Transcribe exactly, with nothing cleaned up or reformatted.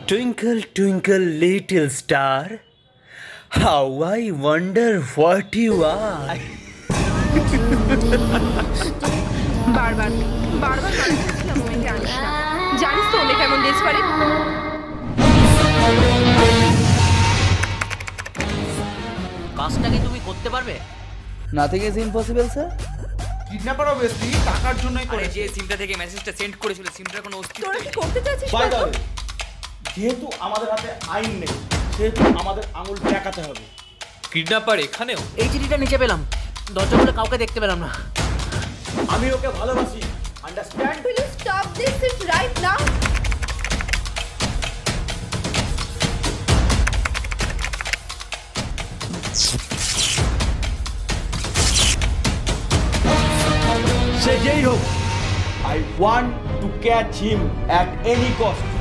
Twinkle, twinkle, little star, how I wonder what you are. বারবার বারবার মোমেন্টে আনিস না। জানিস তো ওনে কেমন ডেস করে। কাজটা কি তুমি করতে পারবে? Nothing is impossible sir. Kidnapper obviously টাকার জন্যই করে। যে সিমটা থেকে মেসেজটা সেন্ড করেছিল সিমটার কোনো অস্তিত্ব তোরা কি করতে চাচ্ছিস? বাই দ্য ওয়ে, যেহেতু আমাদের হাতে আইন নেই সেহেতু আমাদের আঙুল দেখাতে হবে। কিডন্যাপার এখানেও? এই চিঠিটা নিচে পেলাম, দরজা খুলে কাউকে দেখতে পেলাম না। আমি ওকে ভালোবাসি, understand? Will you stop this shit right now? সে যেই হোক, I want to catch him at any cost.